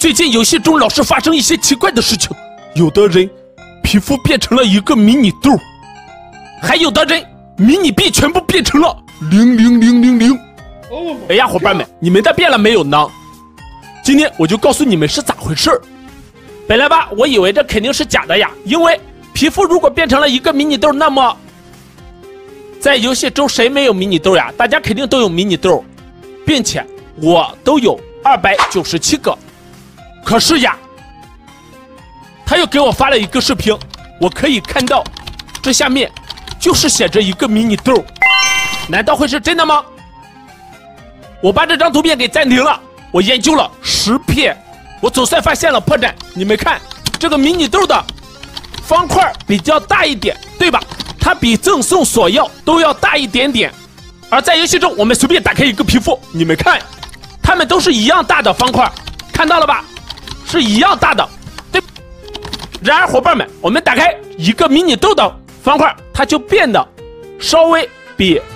最近游戏中老是发生一些奇怪的事情，有的人皮肤变成了一个迷你豆，还有的人迷你币全部变成了00000。哎呀，伙伴们，你们的变了没有呢？今天我就告诉你们是咋回事。本来吧，我以为这肯定是假的呀，因为皮肤如果变成了一个迷你豆，那么在游戏中谁没有迷你豆呀？大家肯定都有迷你豆，并且我都有297个。可是呀，他又给我发了一个视频，我可以看到这下面就是写着一个迷你豆，难道会是真的吗？我把这张图片给暂停了，我研究了10遍，我总算发现了破绽。你们看，这个迷你豆的方块比较大一点，对吧？它比赠送索要都要大一点点。而在游戏中，我们随便打开一个皮肤，你们看，它们都是一样大的方块，看到了吧？是一样大的，对。然而，伙伴们，我们打开一个迷你豆的方块，它就变得稍微比